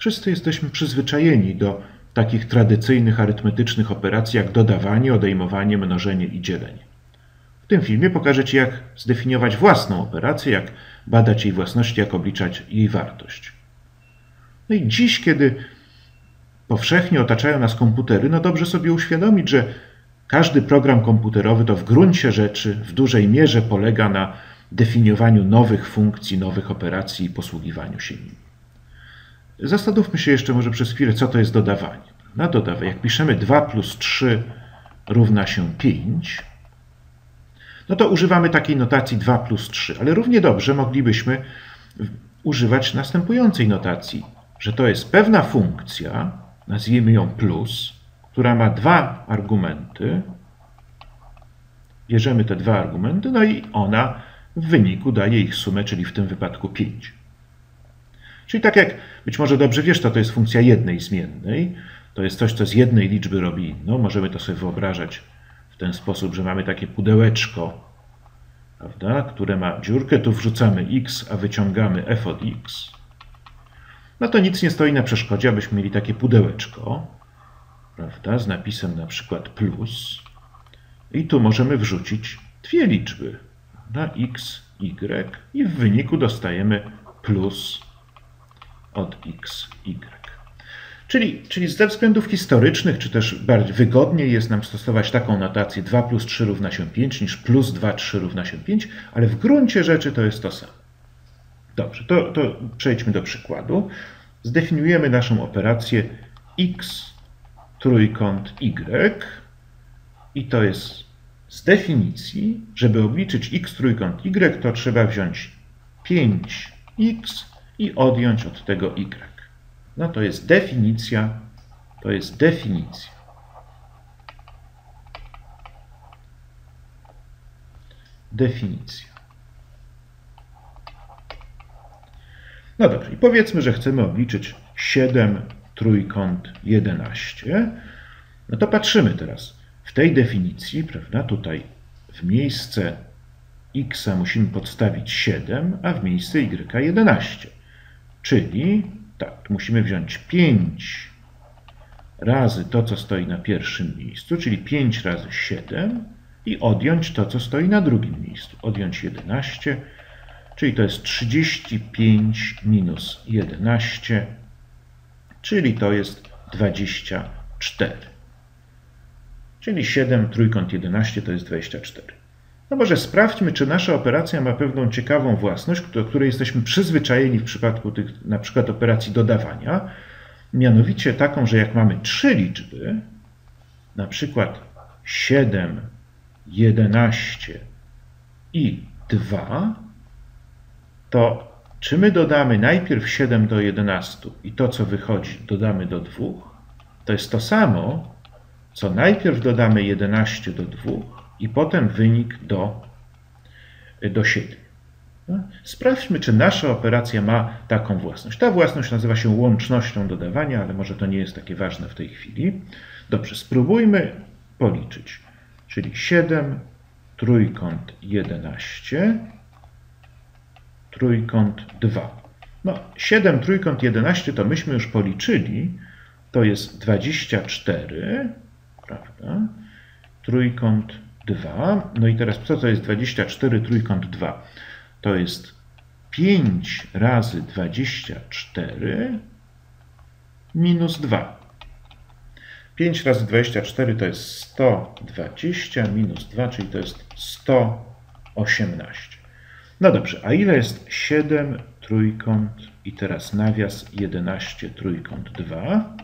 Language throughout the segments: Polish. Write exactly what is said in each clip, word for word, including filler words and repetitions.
Wszyscy jesteśmy przyzwyczajeni do takich tradycyjnych arytmetycznych operacji jak dodawanie, odejmowanie, mnożenie i dzielenie. W tym filmie pokażę Ci, jak zdefiniować własną operację, jak badać jej własności, jak obliczać jej wartość. No i dziś, kiedy powszechnie otaczają nas komputery, no dobrze sobie uświadomić, że każdy program komputerowy to w gruncie rzeczy w dużej mierze polega na definiowaniu nowych funkcji, nowych operacji i posługiwaniu się nimi. Zastanówmy się jeszcze może przez chwilę, co to jest dodawanie. Na dodawanie, jak piszemy dwa plus trzy równa się pięć, no to używamy takiej notacji dwa plus trzy, ale równie dobrze moglibyśmy używać następującej notacji, że to jest pewna funkcja, nazwijmy ją plus, która ma dwa argumenty, bierzemy te dwa argumenty, no i ona w wyniku daje ich sumę, czyli w tym wypadku pięć. Czyli tak jak być może dobrze wiesz, to to jest funkcja jednej zmiennej, to jest coś, co z jednej liczby robi inną. Możemy to sobie wyobrażać w ten sposób, że mamy takie pudełeczko, prawda, które ma dziurkę, tu wrzucamy x, a wyciągamy f od x. No to nic nie stoi na przeszkodzie, abyśmy mieli takie pudełeczko, prawda, z napisem na przykład plus. I tu możemy wrzucić dwie liczby, prawda, x, y, i w wyniku dostajemy plus od x, y. Czyli, czyli ze względów historycznych, czy też bardziej wygodniej jest nam stosować taką notację dwa plus trzy równa się pięć niż plus dwa, trzy równa się pięć, ale w gruncie rzeczy to jest to samo. Dobrze, to, to przejdźmy do przykładu. Zdefiniujemy naszą operację x trójkąt y i to jest z definicji, żeby obliczyć x trójkąt y, to trzeba wziąć pięć x i odjąć od tego y. No to jest definicja, to jest definicja. Definicja. No dobrze, i powiedzmy, że chcemy obliczyć siedem trójkąt jedenaście. No to patrzymy teraz. W tej definicji, prawda, tutaj w miejsce x musimy podstawić siedem, a w miejsce y jedenaście. Czyli tak, musimy wziąć pięć razy to, co stoi na pierwszym miejscu, czyli pięć razy siedem i odjąć to, co stoi na drugim miejscu. Odjąć jedenaście, czyli to jest trzydzieści pięć minus jedenaście, czyli to jest dwadzieścia cztery. Czyli siedem trójkąt jedenaście to jest dwadzieścia cztery. No może sprawdźmy, czy nasza operacja ma pewną ciekawą własność, do której jesteśmy przyzwyczajeni w przypadku tych na przykład operacji dodawania. Mianowicie taką, że jak mamy trzy liczby, na przykład siedem, jedenaście i dwa, to czy my dodamy najpierw siedem do jedenastu i to, co wychodzi, dodamy do dwóch, to jest to samo, co najpierw dodamy jedenaście do dwóch i potem wynik do, do siedmiu. No, sprawdźmy, czy nasza operacja ma taką własność. Ta własność nazywa się łącznością dodawania, ale może to nie jest takie ważne w tej chwili. Dobrze, spróbujmy policzyć. Czyli siedem trójkąt jedenaście, trójkąt dwa. No, siedem trójkąt jedenaście to myśmy już policzyli. To jest dwadzieścia cztery, prawda? Trójkąt dwa. No i teraz co to jest dwadzieścia cztery trójkąt dwa? To jest pięć razy dwadzieścia cztery minus dwa. pięć razy dwadzieścia cztery to jest sto dwadzieścia minus dwa, czyli to jest sto osiemnaście. No dobrze, a ile jest siedem trójkąt i teraz nawias jedenaście trójkąt dwa?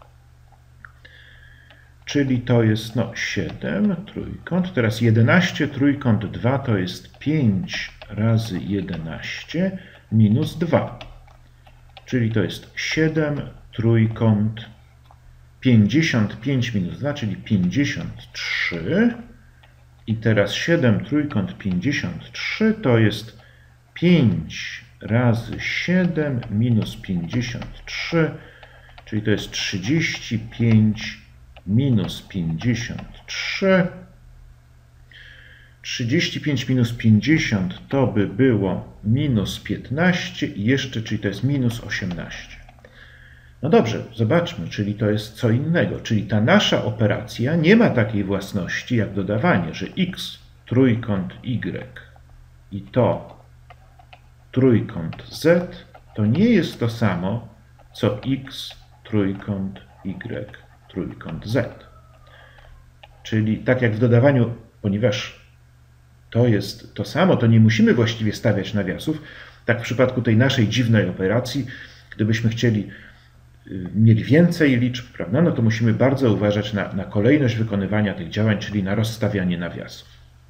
Czyli to jest no, siedem trójkąt, teraz jedenaście trójkąt dwa to jest pięć razy jedenaście minus dwa. Czyli to jest siedem trójkąt pięćdziesiąt pięć minus dwa, czyli pięćdziesiąt trzy. I teraz siedem trójkąt pięćdziesiąt trzy to jest pięć razy siedem minus pięćdziesiąt trzy, czyli to jest trzydzieści pięć minus pięćdziesiąt trzy. trzydzieści pięć minus pięćdziesiąt to by było minus piętnaście i jeszcze, czyli to jest minus osiemnaście. No dobrze, zobaczmy, czyli to jest co innego. Czyli ta nasza operacja nie ma takiej własności jak dodawanie, że x trójkąt y i to trójkąt z to nie jest to samo, co x trójkąt y trójkąt z. Czyli tak jak w dodawaniu, ponieważ to jest to samo, to nie musimy właściwie stawiać nawiasów. Tak w przypadku tej naszej dziwnej operacji, gdybyśmy chcieli mieli więcej liczb, prawda, no to musimy bardzo uważać na, na kolejność wykonywania tych działań, czyli na rozstawianie nawiasów.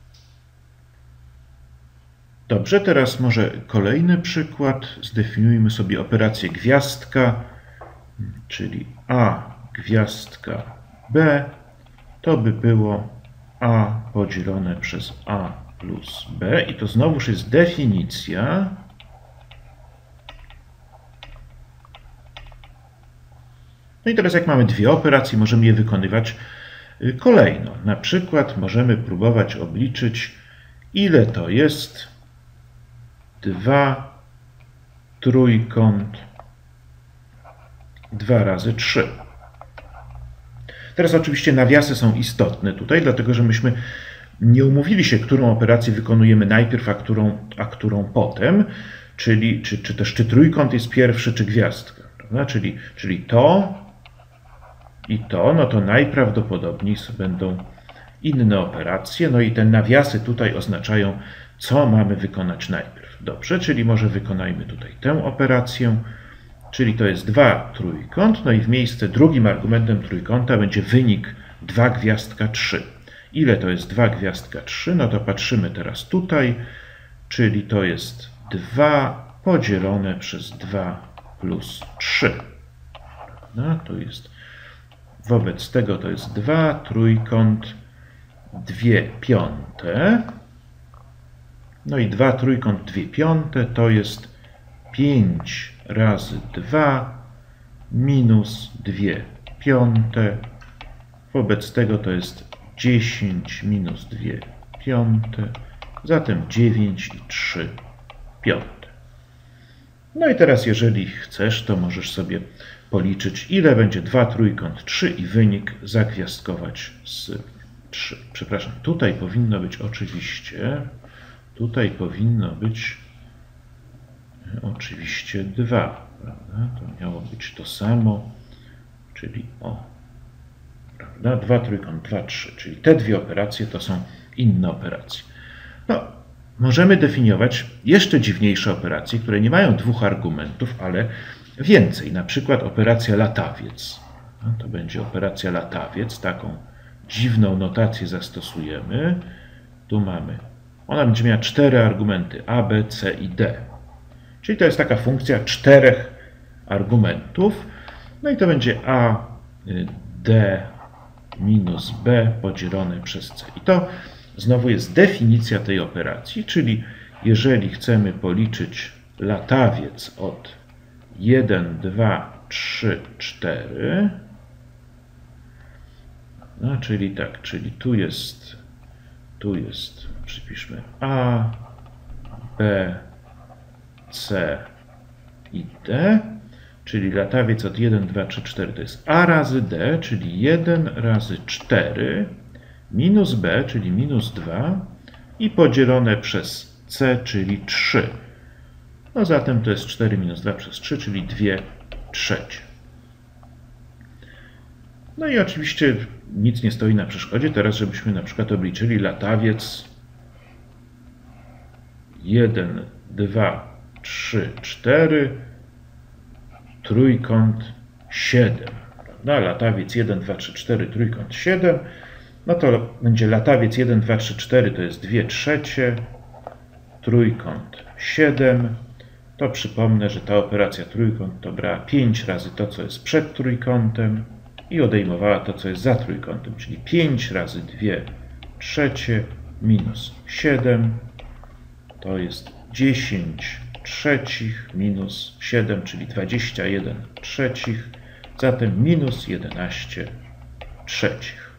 Dobrze, teraz może kolejny przykład. Zdefiniujmy sobie operację gwiazdka, czyli a gwiazdka b to by było a podzielone przez a plus b i to znowuż jest definicja. No i teraz jak mamy dwie operacje, możemy je wykonywać kolejno. Na przykład możemy próbować obliczyć, ile to jest dwa trójkąt dwa razy trzy. Teraz oczywiście nawiasy są istotne tutaj, dlatego że myśmy nie umówili się, którą operację wykonujemy najpierw, a którą, a którą potem, czyli czy, czy też czy trójkąt jest pierwszy, czy gwiazdka. Prawda? Czyli, czyli to i to, no to najprawdopodobniej będą inne operacje, no i te nawiasy tutaj oznaczają, co mamy wykonać najpierw. Dobrze, czyli może wykonajmy tutaj tę operację, czyli to jest dwa trójkąt, no i w miejsce drugim argumentem trójkąta będzie wynik dwa gwiazdka trzy. Ile to jest dwa gwiazdka trzy? No to patrzymy teraz tutaj, czyli to jest dwa podzielone przez dwa plus trzy. No, to jest, wobec tego to jest dwa trójkąt dwie piąte. No i dwa trójkąt dwie piąte to jest pięć razy dwa minus dwie piąte. Wobec tego to jest dziesięć minus dwie piąte, zatem dziewięć i trzy piąte. No i teraz jeżeli chcesz, to możesz sobie policzyć, ile będzie dwa trójkąt trzy i wynik zagwiazdkować z trzy. Przepraszam, tutaj powinno być oczywiście, tutaj powinno być oczywiście dwa, prawda? To miało być to samo, czyli o, prawda? dwa trójkąt dwa, trzy, czyli te dwie operacje to są inne operacje. No, możemy definiować jeszcze dziwniejsze operacje, które nie mają dwóch argumentów, ale więcej, na przykład operacja latawiec. No, to będzie operacja latawiec, taką dziwną notację zastosujemy. Tu mamy, ona będzie miała cztery argumenty a, b, c i d. Czyli to jest taka funkcja czterech argumentów. No i to będzie a, d minus b podzielone przez c. I to znowu jest definicja tej operacji, czyli jeżeli chcemy policzyć latawiec od jeden, dwa, trzy, cztery, no czyli tak, czyli tu jest, tu jest, przypiszmy a, b, c i d, czyli latawiec od jeden, dwa, trzy, cztery to jest a razy d, czyli jeden razy cztery minus b, czyli minus dwa i podzielone przez c, czyli trzy. No zatem to jest cztery minus dwa przez trzy, czyli dwie trzecie. No i oczywiście nic nie stoi na przeszkodzie teraz, żebyśmy na przykład obliczyli latawiec jeden, dwa, trzy, cztery, trójkąt siedem. Prawda? Latawiec jeden, dwa, trzy, cztery, trójkąt siedem. No to będzie latawiec jeden, dwa, trzy, cztery to jest dwie trzecie, trójkąt siedem. To przypomnę, że ta operacja trójkąt to brała pięć razy to, co jest przed trójkątem i odejmowała to, co jest za trójkątem, czyli pięć razy dwie trzecie minus siedem to jest dziesięć trzecich minus siedem, czyli dwadzieścia jeden trzecich, zatem minus jedenaście trzecich.